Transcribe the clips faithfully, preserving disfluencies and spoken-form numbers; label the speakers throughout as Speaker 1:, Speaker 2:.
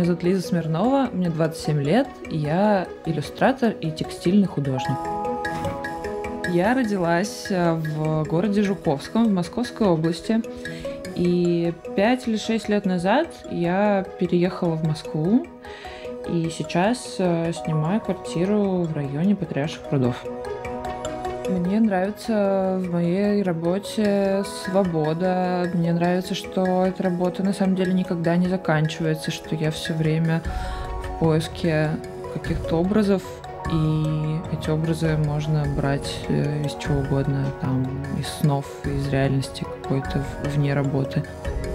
Speaker 1: Меня зовут Лиза Смирнова, мне двадцать семь лет, и я иллюстратор и текстильный художник. Я родилась в городе Жуковском в Московской области, и пять или шесть лет назад я переехала в Москву, и сейчас снимаю квартиру в районе Патриарших прудов. Мне нравится в моей работе свобода. Мне нравится, что эта работа на самом деле никогда не заканчивается, что я все время в поиске каких-то образов, и эти образы можно брать из чего угодно, там, из снов, из реальности какой-то вне работы.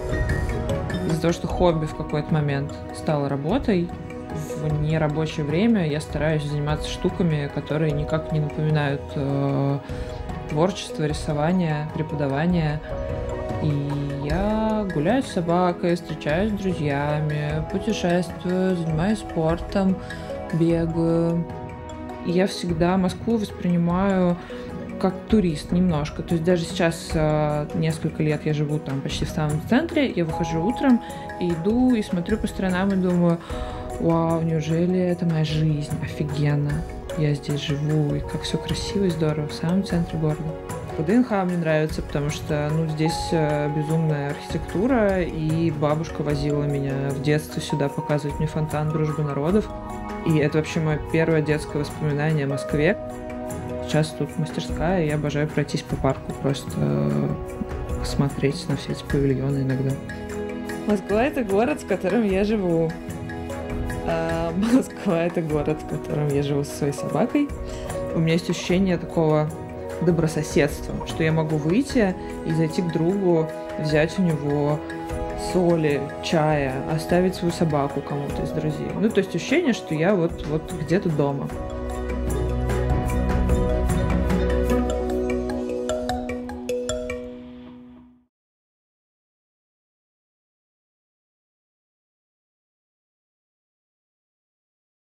Speaker 1: Из-за того, что хобби в какой-то момент стало работой, в нерабочее время я стараюсь заниматься штуками, которые никак не напоминают э, творчество, рисование, преподавание. И я гуляю с собакой, встречаюсь с друзьями, путешествую, занимаюсь спортом, бегаю. И я всегда Москву воспринимаю как турист немножко. То есть даже сейчас э, несколько лет я живу там почти в самом центре, я выхожу утром и иду и смотрю по сторонам и думаю: вау, неужели это моя жизнь? Офигенно. Я здесь живу, и как все красиво и здорово в самом центре города. ВДНХ мне нравится, потому что ну, здесь безумная архитектура, и бабушка возила меня в детстве сюда показывать мне фонтан Дружбы народов. И это вообще мое первое детское воспоминание о Москве. Сейчас тут мастерская, и я обожаю пройтись по парку, просто посмотреть на все эти павильоны иногда. Москва — это город, в котором я живу. А Москва — это город, в котором я живу со своей собакой. У меня есть ощущение такого добрососедства, что я могу выйти и зайти к другу, взять у него соли, чая, оставить свою собаку кому-то из друзей. Ну, то есть ощущение, что я вот, вот где-то дома.